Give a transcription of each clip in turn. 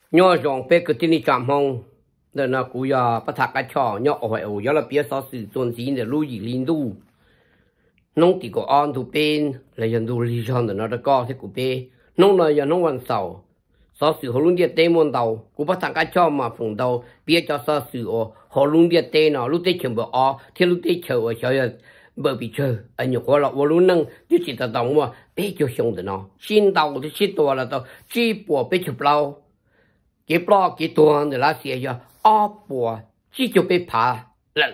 nhỏ rong bé cái tin đi chạm hông nên là cú ya bắt thạc cái chó nhỏ ở ở giờ là biết sao sử dụng gì để lưu ý linh đu nông thì có ăn thu bên là dân đu lý do nó đã có thế của bé nông là giờ nôngวันเสาร์sao sử họ luôn đi tây môn đầu cú bắt thạc cái chó mà phụng đầu biết cho sao sử họ luôn đi tây nó lúc tây chừng bữa thì lúc tây chờ ở chờ bởi vì chờ anh nhớ qua là vô luôn năng chứ chỉ là đồng mà bé cho xong được nó xin đầu thì xin tua là tao chỉ bỏ bé chụp lâu cái bao cái tua thì là gì vậy bỏ chỉ cho bé phá lần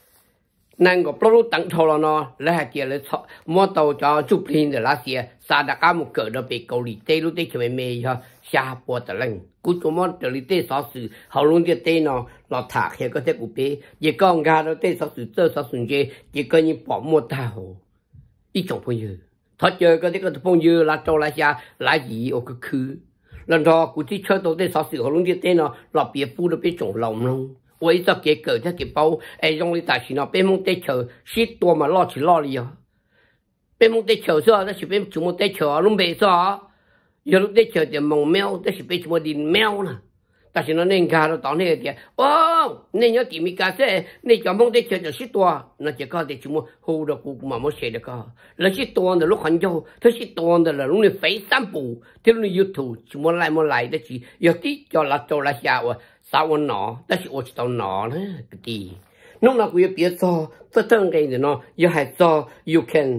năng có bao lúc tăng thọ nó là cái là mua tàu cho chụp hình thì là gì sa đã cả một cỡ đó bị cầu lì tây lúc tây cho mày mày ha xa bỏ tờ lần cú cho món tờ lì tây sao sự họ luôn đi tây nó thả khi có thể của bé chỉ con gà đó tây sao sự tơ sao sự gì chỉ có như bỏ mua tàu ít trong phong dư thật chơi có thể có phong dư là cho là xa là gì ở cái khứ lần đó cú chỉ chơi tàu tây sao sự họ luôn đi tây nó bìa phu nó bị trộn lòng luôn为咗嘅個即係包用你大錢啊，俾蒙地球許多嘛攞起攞嚟啊，俾蒙地球說，但是俾全部地球啊，攏未說，有啲地球就蒙喵，但是俾全部連喵啦，但是呢，人家都當呢個啲，哦，你有啲咩解釋？你就蒙地球就許多，那就搞啲全部好多股嘛冇寫的個，那許多的都很久，他許多的了，攏你飛三步，他攏YouTube全部來的是，有啲就來做來下喎。sao nó, đó là ôi tao nó nữa, cái gì, nó là cái biết sao, tất cả cái gì nó, you have so you can,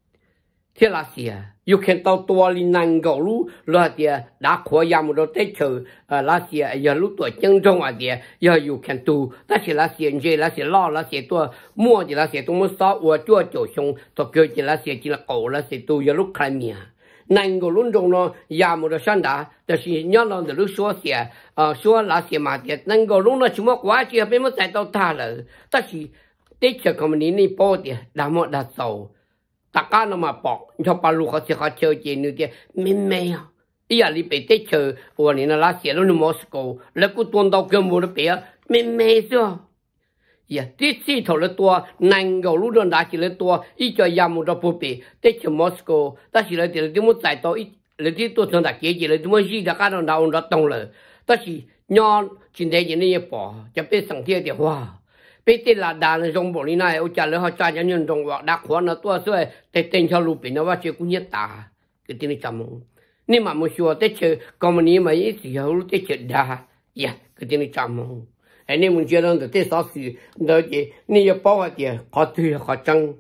thế là gì à, you can tao tua lên năng gạo lú, là gì à, đã khoa yam một đôi chờ, là gì à, giờ lúc tuổi chân trong à gì à, giờ you can do, đó là gì gì là gì lo là gì tua mua gì là gì tua mua sao, và chua chỗ xong, tôi kêu gì là gì chỉ là cổ là gì tua giờ lúc khai mía. năng của luôn trong nó nhà một cái sản đã,แต่是nhớ nó từ lúc xóa xe, xóa lá xe mà thì năng của luôn nó chỉ một quá chỉ bên một giải tàu thả rồi, 但是 tết chờ còn mình đi bỏ thì đã một đã sầu, tất cả nó mà bỏ, cho bà lúc họ sẽ họ chơi gì nữa thì mình mày à, bây giờ đi bị tết chờ, và nên là lá xe nó Moscow,แล้วกูtuôn tàu cơ một cái mình mày sao? Yeah, this is all the tour. Nango Ludon that is the tour. Each of Yamuda Puppy. Take to Moscow. That's the Demo Saito. The Tito on the cage. The Moji, the Caron down the Tongue. That's Yon Chinday in the paw. Japan St. Theatre. Wow. Petty La Dan Zombolina, Uchala, Chajan, don't walk that one or two. So they think a loop in a watch. Kunyata. Get in the Chamo. Nima Monsieur, take a common name. Is you take it da. Yeah, get in the Chamo. Anh em muốn chơi rằng cái sao sự đó gì, nếu bảo thì họ tùy họ chăng,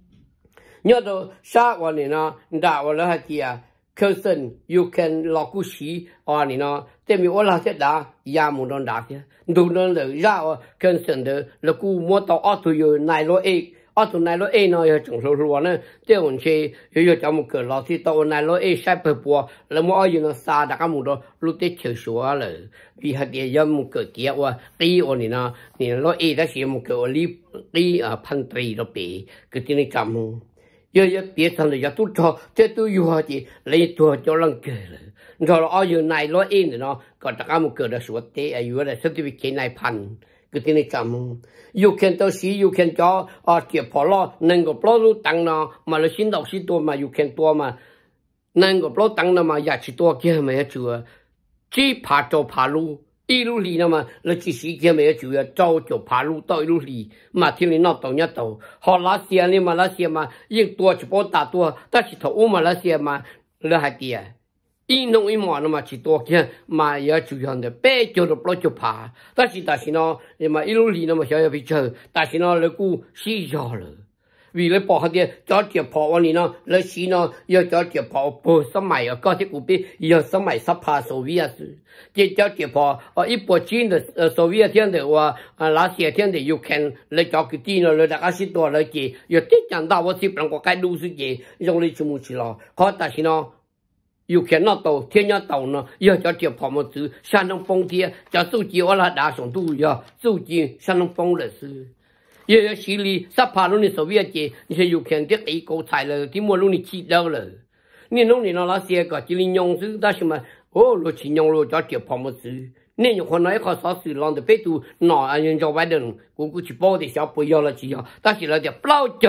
nhớ đâu sao vậy nè, đã vậy là gì à, person you can lọc cú xí, nè, thế mình ở là thế đã, ya muốn đón đã chứ, đủ nó là ra person đó là cú mua tàu auto rồi này lo auto này lo nó trong số luôn nè, thế mình chơi, giờ cho một cái lo thì tàu này lo sai bờ bùa, là mua ở nó xa đã cái một đó, lúc tết chơi số rồi, vì hạt địa giờ một cái tiệt và đi ở nè lo đó là một cái li pan tri đó bị cái chuyện này cầm, giờ biết thằng này giờ tôi cho, thế tôi yêu gì lấy tôi cho lần kề rồi, rồi ở này lo nó còn tất cả một cái đó số tết, yêu là certificate này pan cái chuyện này cầm. You can tell see you can cho chỉ bỏ lo nên có bỏ lu tăng nó mà là xin đọc xin tua mà you can tua mà nên có bỏ tăng nó mà giá trị tua kia mà chưa chỉ phá cho phá lu đi lu lì nó mà là chỉ sĩ kia mà chưa cho phá lu tới lu lì mà thiên nó tàu nhất tàu họ lá xe này mà lá xe mà yên tua chỉ bỏ ta tua ta chỉ thầu mà lá xe mà là hai tia in nông in mỏ nó mà chỉ tua kia mà giờ chủ yếu là bé cho nó bỏ cho phá ta chỉ nó mà ilu lì nó mà sẽ bị chơi ta chỉ nó là cú xí gió rồi vì lấy bỏ cái cho chè bỏ vào nó lấy xí nó giờ cho chè bỏ bờ sớm mày ở có thể cú bị giờ sớm mày sắp phá Xô Viết chỉ cho chè bỏ ít bộ chín de Xô Viết thiên de và lá xe thiên de you can lấy cho cái tin nó lấy đại sĩตัวlấy chỉ giờ tích chẳng đạoว่าสิบหลังก็ใกล้ดูสิเจ用来全部去了เขาแต่สิnó you cannot tàu thiên nhân tàu nó giờ cho chè bỏ một thứ sang đông phong thiên cho số chỉ ở là đa số tu giờ số chỉ sang đông phong là sự giờ xử lý sắp phá luôn Xô Viết gì thì you can tiếp ý cầu tài là thì mua luôn đi chi đâu rồi nên lúc này nó là xe cả chỉ linh用sự đó mà lo chỉ用lo cho chè bỏ một thứ nên nhiềuคนnóiเขาสอนสื่อลองแต่ไปดูหน่อยอันยังจะไว้เดินกูchỉ bảo để小朋友了只要但是了就不老久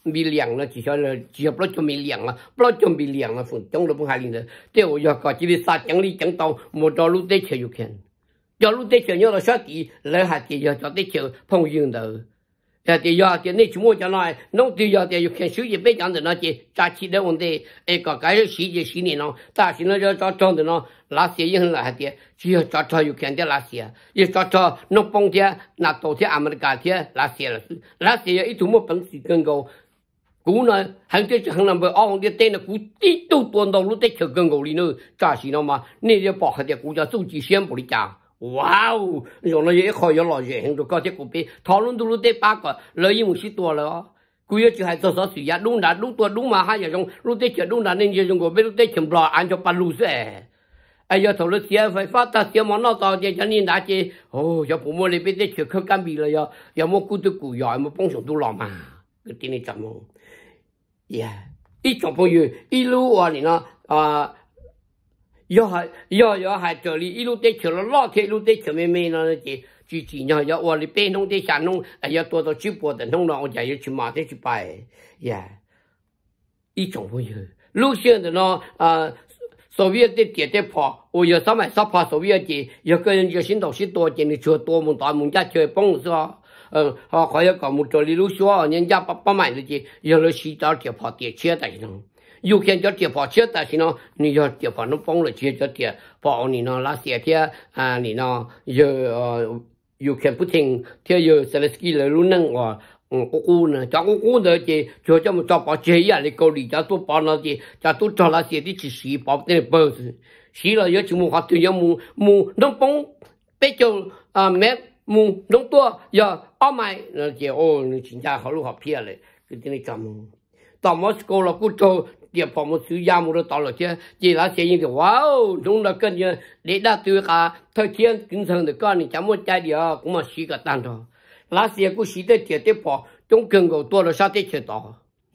米两了，至少了，只要不就米两了，不就米两了，从中了不下里的，这我要搞这里啥奖励奖到，莫到路得吃有看，要路得吃要到小弟，来下地要到得吃朋友的。呀，对呀，对，你怎么讲呢？弄对呀，对，有看手机别讲的那些，假期的问题，哎，该有细节细腻呢，但是呢，要找的呢，那些也很厉的，只要找有看的那些，也找弄帮的，那到的阿门的家的那些了，那些一头么本事更高，古呢，很多就很难不，哦，你带那古地都端到路得吃更高里头，假是了嘛，你就把他的国家手机宣布的家。哇哦，用了也好，要老热，很多高铁股票讨论都得八个，lợi益是多了。古月就系做所事呀，路难路多路嘛，还要用路得吃路难，你就用个别路得吃不了，按照八路噻。哎呀，投了钱会发达，钱忙闹到的，叫你拿去哦，要父母那边得吃可干比了呀，要么顾得顾呀，要么帮上都老嘛，个点你怎么？呀，一小朋友一路话你呢啊。要系这里一路得吃了，老天一路得吃妹妹呢，就呢要我里边弄的下弄，哎呀多到直播的弄了，我就要去马的去拜呀。一种朋友，路线的呢所谓的点的跑，我要上买上跑所谓的，有个人就心头是多点的，就多门大门家就帮是吧？还要搞么这里路说，人家不买的去，有了洗澡就跑点车的呢。有看叫跌跑车，但是呢，你要跌跑，侬帮了车叫跌跑，你呢那些天啊，你呢有看不停，天有十来几来路能哇，姑呢，叫姑的就这么找跑车呀，你搞里家都跑那些，家都找那些的去洗跑的不是，洗了要怎么话对要么侬帮别叫买么侬多要二买那些哦，你真正好路好骗嘞，给你讲么，到么时候了，古早。địa phòng một số gia một đó là chứ chỉ là xây dựng thì wow đúng là cần như để đạt được cả thời gian kinh doanh được con thì chẳng muốn chạy đi cũng mà xí cái tan thôi là xây cũng xí để tiếp bỏ trong cần cầu tua là sao để chơi đó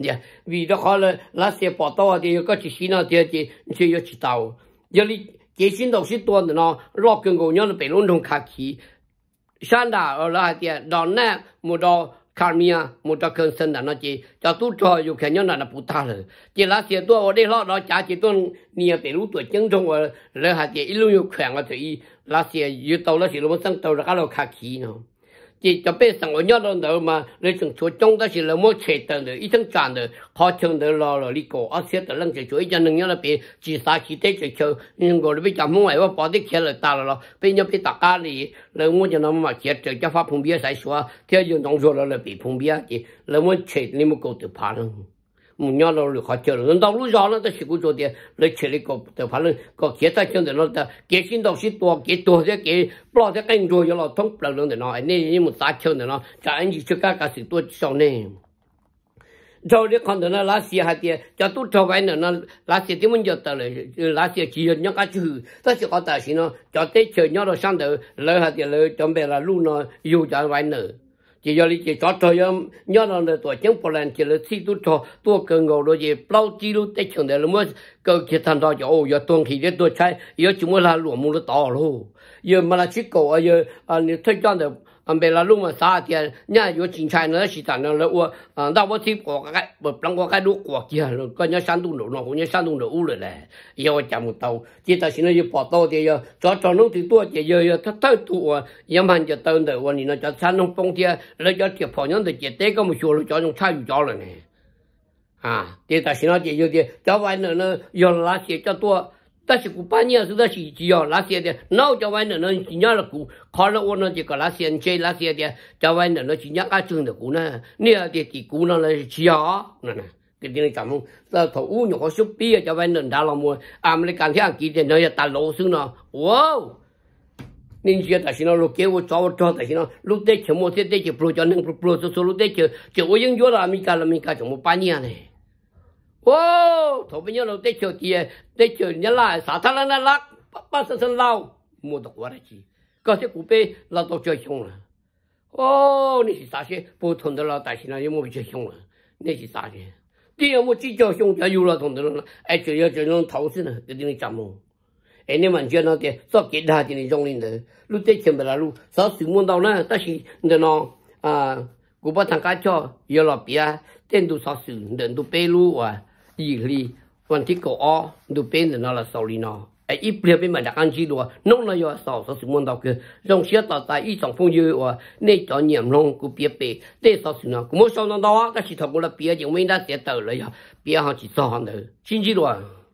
vì đó khó là xây bỏ to thì có chỉ xí nào thì chỉ có chỉ tàu giờ đi cái xin đầu xí tua nó lo cần cầu nhau là bị luôn trong khả khí sáng đã là thì đó nè một đó Karmia một trò cơn sân đã nói chị cho tôi cho dù khả năng là phụ ta rồi chị là xe tôi ở đây lo đó trả chị tôi nhiều tỷ lũ tuổi chân trong rồi rồi hạt chị luôn yêu khỏe mà thì là xe yêu tàu là chỉ là một sân tàu là cái lo khả khí nó chị cho bé sang ở nhau đó mà lấy chừng chỗ trong đó chỉ là một chế tầng được ít thằng tràn được họ chừng được lo đi cổ ở xe tầng lần chỉ chỗ ít cho nên nhau là bé chỉ xa chỉ để chỉ chờ nhưng rồi bây giờ muốn ai vào bỏ đi kia là ta rồi bây giờ bé tất cả đi là muốn cho nó mà chế chờ cho phát phong bia sai số theo dùng đồng rồi là bị phong bia thì là muốn chế nên một câu từ phá luôn muốn nhau là họ chờ rồi到路上了都是古做的来chế来个từ phá luôn có chế ta chân de nó ta kế sinh đầu sinh多些kế bao些跟着有了通不了的nó nên một sa chân de nó cho anh chỉ cho cả sự多少呢sau đó còn nữa là xe hạt tiền cho tôi cho vay nữa là xe thì mình giờ tới là xe chỉ nhận cái chữ tất cả có tài xí nó cho tết chơi nhau rồi sang tới lời hạt tiền lời chuẩn bị là luôn nó yêu cho vay nữa chỉ giờ đi chỉ cho nhau là tuổi chẳng bao lần chỉ là khi tôi cần ngồi rồi gì bao chi luôn tết trường đấy là mới cơ khi thành đó cho giờ tuần thì để tôi chạy giờ chúng mới là lúa mua nó to luôn giờ mà là chỉ cầu giờ nếu thấy cho được bây giờ lúc mà sao thì nhà có chính sách nữa thì thằng nó là đào bớt thì có cái bằng có cái đuốc của kia rồi có nhớ sáng tung nó cũng nhớ sáng tung u rồi này giờ chạm một tàu chỉ ta xin nó bỏ tàu thì cho nó thì tôi chỉ giờ thắt tụ yếm hành cho tàu đượcวันนี้nó cho sáng nó phong thì lấy cho thiệp phò nhân thì chỉ tế có một số là cho nó thay cho rồi này thì ta xin nó chỉ giờ thì cho vay nữa nó giờ là chỉ cho tôi但是古半年是的是只要那些的，那叫外人呢，今年了古，考了我呢这个那些这那些的，叫外人呢今年俺挣的古呢，你要的地古呢来只要那给你讲么，那头五年好手臂啊，叫外人打了么，俺们的干天几天那要打老生呢，哇！你觉得是那路给我找的是那路得去么？得去不叫能不说路得去，就我应觉了，没干怎么半年呢？ô thổ bây giờเราtết chờ nhớ lại xã thăng lan lắc bắt sân lao mua được quá đấy chị có些古辈老都最凶了哦你是啥些不同的老百姓了有没最凶了你是啥些第二么最叫凶就有了同的了哎就要这种投资呢给你讲么哎你们觉得的说给他的你容易的路得前面了路少什么到呢但是你呢古巴谈家叫有了别 tên tu sao sự đến tu bê lu à gì liวันที่ก็อ๋อดูเป็นเนาะละสอลีเนาะไอ้อีเปรียบเป็นมาจากอันจีดัวน้องนายสาวสิ่งมันดอกคือจงเชื่อต่อใจอีสองพงยือว่าในตอนเนี่ยลงกูเปียเปเต้สาวสิ่งเนาะกูไม่ชอบนั่นดอกแต่สิทำกูละเปียยังไม่ได้เสียเต๋อเลยอ่ะเปียหาจิตสอนเลยจริงจีดัว